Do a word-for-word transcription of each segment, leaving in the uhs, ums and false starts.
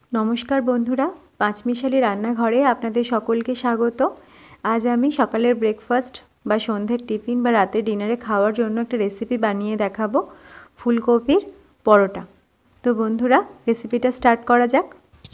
नमस्कार बंधुरा पाँचमिशाली रान्नाघरे आपनादेर सकलके स्वागत। आज आमी सकालेर ब्रेकफास्ट बा सन्ध्येर टिफिन बा रातेर डिनारे खाওয়ার জন্য একটা রেসিপি বানিয়ে দেখাবো ফুলকপির পরোটা। তো বন্ধুরা রেসিপিটা স্টার্ট করা যাক।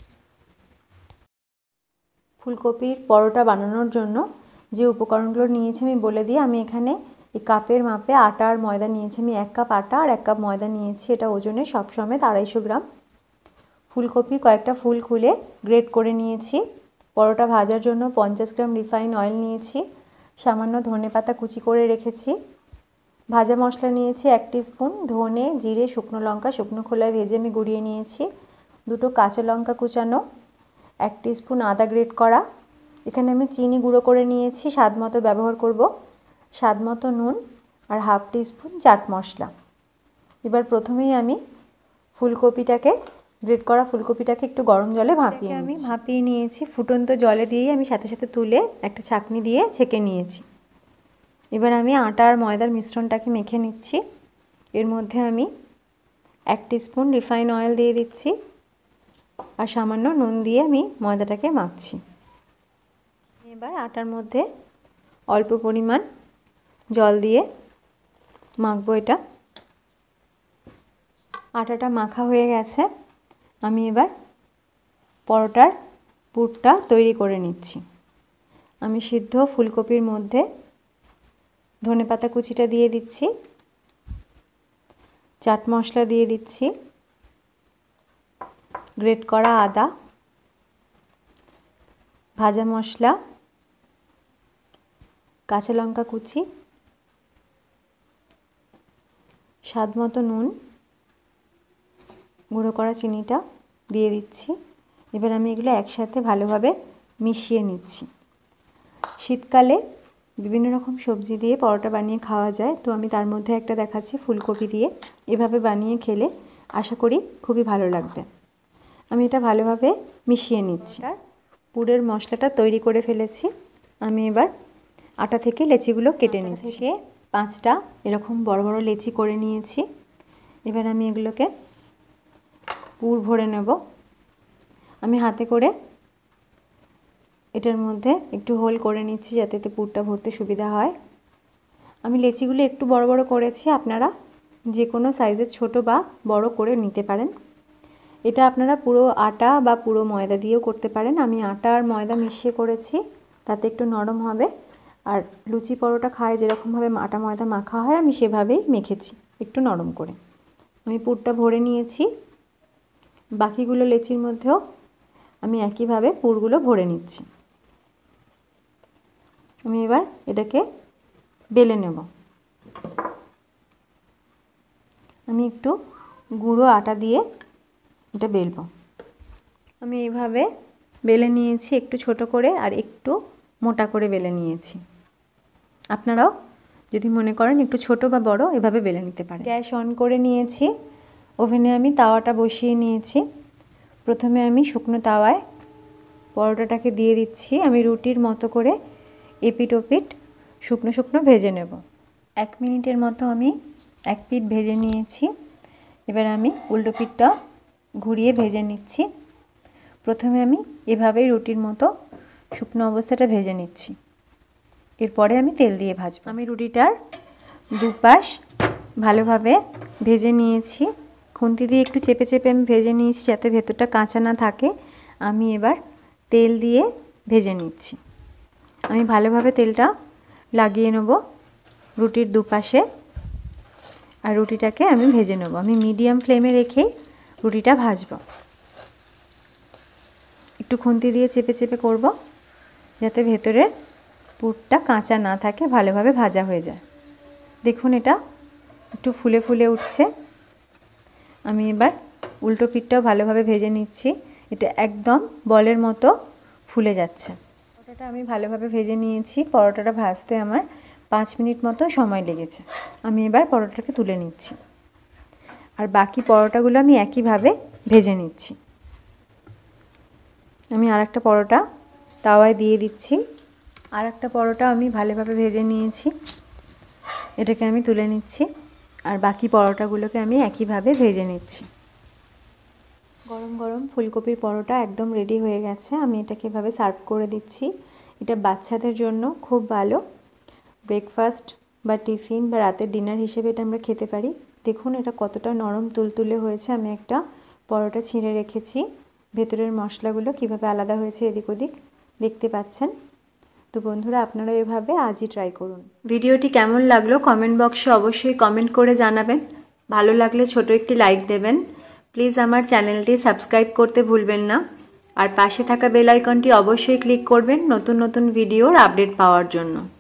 ফুলকপির পরোটা বানানোর জন্য যে উপকরণগুলো নিয়েছি আমি বলে দিই। আমি এখানে এই কাপের মাপে আটা আর ময়দা নিয়েছি। আমি এক কাপ আটা আর এক কাপ ময়দা নিয়েছি। এটা ওজনে সব সমেত আড়াইশো গ্রাম। ফুলকপির কয়েকটা ফুল খুলে গ্রেট করে নিয়েছি। পরোটা ভাজার জন্য পঞ্চাশ গ্রাম রিফাইন অয়েল নিয়েছি। সামান্য ধনেপাতা কুচি করে রেখেছি। ভাজা মশলা নিয়েছি এক টিস্পুন, ধনে জিরে শুকনো লঙ্কা শুকনো খোলায় ভেজে আমি গুঁড়িয়ে নিয়েছি। দুটো কাঁচা লঙ্কা কুচানো, এক টিস্পুন আদা গ্রেট করা। এখানে আমি চিনি গুঁড়ো করে নিয়েছি, স্বাদ মতো ব্যবহার করব। স্বাদ মতো নুন আর হাফ টিস্পুন চাট মশলা। এবার প্রথমেই আমি ফুলকপিটাকে গ্রেট করা ফুলকপিটাকে একটু গরম জলে ভাপিয়ে আমি ভাপিয়ে নিয়েছি। ফুটন্ত জলে দিয়েই আমি সাথে সাথে তুলে একটা ছাঁকনি দিয়ে ছেঁকে নিয়েছি। এবার আমি আটা আর ময়দার মিশ্রণটাকে মেখে নিচ্ছি। এর মধ্যে আমি এক টিস্পুন রিফাইন অয়েল দিয়ে দিচ্ছি আর সামান্য নুন দিয়ে আমি ময়দাটাকে মাখছি। এবার আটার মধ্যে অল্প পরিমাণ জল দিয়ে মাখবো এটা। আটাটা মাখা হয়ে গেছে। আমি এবার পরোটার পুরটা তৈরি করে নিচ্ছি। আমি সিদ্ধ ফুলকপির মধ্যে ধনেপাতা কুচিটা দিয়ে দিচ্ছি, চাট মশলা দিয়ে দিচ্ছি, গ্রেট করা আদা, ভাজা মশলা, কাঁচা লঙ্কা কুচি, স্বাদ মতো নুন, গুঁড়ো করা চিনিটা দিয়ে দিচ্ছি। এবার আমি এগুলো একসাথে ভালোভাবে মিশিয়ে নিচ্ছি। শীতকালে বিভিন্ন রকম সবজি দিয়ে পরোটা বানিয়ে খাওয়া যায়, তো আমি তার মধ্যে একটা দেখাচ্ছি ফুলকপি দিয়ে। এভাবে বানিয়ে খেলে আশা করি খুবই ভালো লাগবে। আমি এটা ভালোভাবে মিশিয়ে নিচ্ছি। আর পুরের মশলাটা তৈরি করে ফেলেছি। আমি এবার আটা থেকে লেচিগুলো কেটে নিচ্ছি। পাঁচটা এরকম বড় বড় লেচি করে নিয়েছি। এবার আমি এগুলোকে পুর ভরে নেব। আমি হাতে করে এটার মধ্যে একটু হোল করে নিচ্ছি যাতে এতে পুরটা ভরতে সুবিধা হয়। আমি লেচিগুলো একটু বড় বড় করেছি, আপনারা যে কোনো সাইজের ছোট বা বড় করে নিতে পারেন। এটা আপনারা পুরো আটা বা পুরো ময়দা দিয়েও করতে পারেন। আমি আটা আর ময়দা মিশিয়ে করেছি, তাতে একটু নরম হবে। আর লুচি পরোটা খায় যেরকমভাবে আটা ময়দা মাখা হয় আমি সেভাবেই মেখেছি একটু নরম করে। আমি পুরটা ভরে নিয়েছি। বাকিগুলো লেচির মধ্যেও আমি একইভাবে পুরগুলো ভরে নিচ্ছি। আমি এবার এটাকে বেলে নেব। আমি একটু গুঁড়ো আটা দিয়ে এটা বেলবো। আমি এইভাবে বেলে নিয়েছি, একটু ছোট করে আর একটু মোটা করে বেলে নিয়েছি। আপনারাও যদি মনে করেন একটু ছোট বা বড় এভাবে বেলে নিতে পারেন। গ্যাস অন করে নিয়েছি। ওভেনে আমি তাওয়াটা বসিয়ে নিয়েছি। প্রথমে আমি শুকনো তাওয়ায় পরোটাটাকে দিয়ে দিচ্ছি। আমি রুটির মতো করে এপিট ওপিট শুকনো শুকনো ভেজে নেব। এক মিনিটের মতো আমি এক পিঠ ভেজে নিয়েছি। এবার আমি উল্টো পিঠটা ঘুরিয়ে ভেজে নিচ্ছি। প্রথমে আমি এভাবেই রুটির মতো শুকনো অবস্থাটা ভেজে নিচ্ছি। এরপরে আমি তেল দিয়ে ভাজবো। আমি রুটিটার দুপাশ ভালোভাবে ভেজে নিয়েছি। খুন্তি দিয়ে একটু চেপে চেপে আমি ভেজে নিয়েছি যাতে ভেতরটা কাঁচা না থাকে। আমি এবার তেল দিয়ে ভেজে নিচ্ছি। আমি ভালোভাবে তেলটা লাগিয়ে নেব রুটির দুপাশে আর রুটিটাকে আমি ভেজে নেব। আমি মিডিয়াম ফ্লেমে রেখেই রুটিটা ভাজবো। একটু খুন্তি দিয়ে চেপে চেপে করব যাতে ভেতরের পুরটা কাঁচা না থাকে, ভালোভাবে ভাজা হয়ে যায়। দেখুন এটা একটু ফুলে ফুলে উঠছে। আমি এবার উল্টো পিঠটাও ভালোভাবে ভেজে নিচ্ছি। এটা একদম বলের মতো ফুলে যাচ্ছে। পরোটাটা আমি ভালোভাবে ভেজে নিয়েছি। পরোটাটা ভাজতে আমার পাঁচ মিনিট মতো সময় লেগেছে। আমি এবার পরোটাটাকে তুলে নিচ্ছি আর বাকি পরোটাগুলো আমি একইভাবে ভেজে নিচ্ছি। আমি আর একটা পরোটা তাওয়ায় দিয়ে দিচ্ছি। আর একটা পরোটা আমি ভালোভাবে ভেজে নিয়েছি, এটাকে আমি তুলে নিচ্ছি আর বাকি পরোটাগুলোকে আমি একইভাবে ভেজে নিচ্ছি। গরম গরম ফুলকপির পরোটা একদম রেডি হয়ে গেছে। আমি এটাকে এভাবে সার্ভ করে দিচ্ছি। এটা বাচ্চাদের জন্য খুব ভালো ব্রেকফাস্ট বা টিফিন বা রাতের ডিনার হিসেবে এটা আমরা খেতে পারি। দেখুন এটা কতটা নরম তুলতুলে হয়েছে। আমি একটা পরোটা ছিঁড়ে রেখেছি, ভেতরের মশলাগুলো কিভাবে আলাদা হয়েছে এদিক ওদিক দেখতে পাচ্ছেন। তো বন্ধুরা আপনারা এভাবে আজই ট্রাই করুন। ভিডিওটি কেমন লাগলো কমেন্ট বক্সে অবশ্যই কমেন্ট করে জানাবেন। ভালো লাগলে ছোট একটি লাইক দেবেন। প্লিজ আমার চ্যানেলটি সাবস্ক্রাইব করতে ভুলবেন না, আর পাশে থাকা বেল আইকনটি অবশ্যই ক্লিক করবেন নতুন নতুন ভিডিওর আপডেট পাওয়ার জন্য।